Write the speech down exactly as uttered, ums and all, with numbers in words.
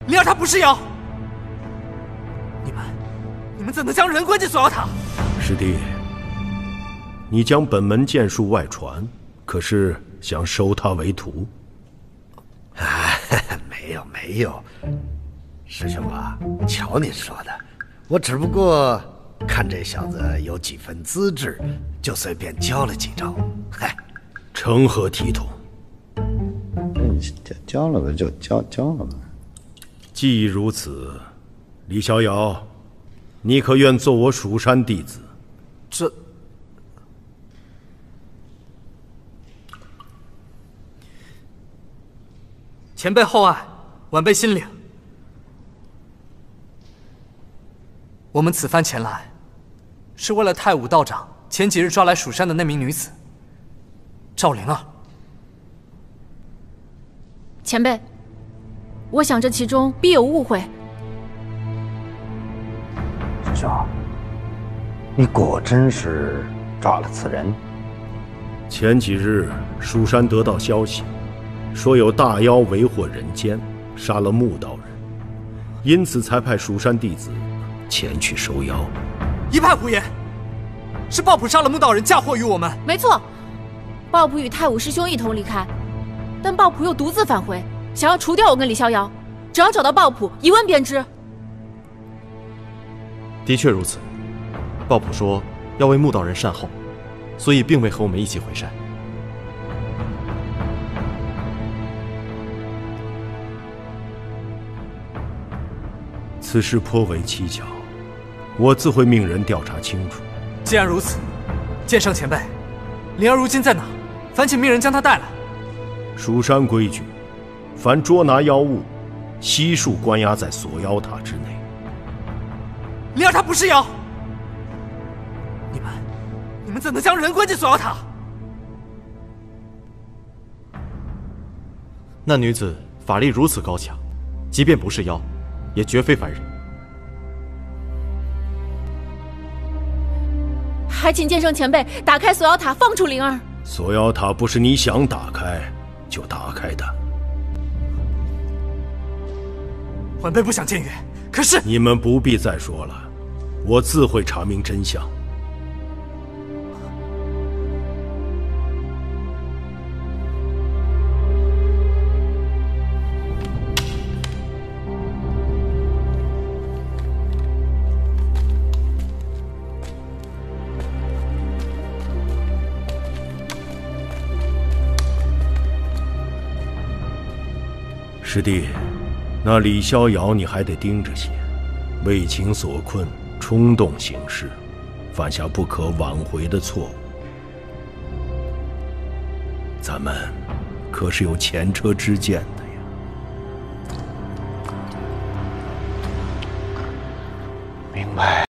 灵儿她不是妖，你们，你们怎能将人关进锁妖塔？ 师弟，你将本门剑术外传，可是想收他为徒？ 啊，没有没有，师兄啊，瞧您说的，我只不过看这小子有几分资质，就随便教了几招。嗨， 成何体统？ 嗯，教了吧就教教了吧。 既如此，李逍遥，你可愿做我蜀山弟子？ 这。 前辈厚爱，晚辈心领。我们此番前来，是为了太武道长前几日抓来蜀山的那名女子赵灵儿。 前辈，我想这其中必有误会。 师兄，你果真是抓了此人？ 前几日蜀山得到消息。 说有大妖为祸人间，杀了穆道人，因此才派蜀山弟子前去收妖。 一派胡言！是鲍普杀了穆道人，嫁祸于我们。 没错，鲍普与太武师兄一同离开，但鲍普又独自返回，想要除掉我跟李逍遥。只要找到鲍普，一问便知。 的确如此，鲍普说要为穆道人善后，所以并未和我们一起回山。 此事颇为蹊跷，我自会命人调查清楚。 既然如此，剑圣前辈，灵儿如今在哪？烦请命人将她带来。 蜀山规矩，凡捉拿妖物，悉数关押在锁妖塔之内。 灵儿她不是妖，你们，你们怎能将人关进锁妖塔？ 那女子法力如此高强，即便不是妖。 也绝非凡人， 还请剑圣前辈打开锁妖塔，放出灵儿。 锁妖塔不是你想打开就打开的。 晚辈不想僭越，可是你们不必再说了，我自会查明真相。师弟，那李逍遥你还得盯着些，为情所困，冲动行事，犯下不可挽回的错误。咱们可是有前车之鉴的呀。 明白。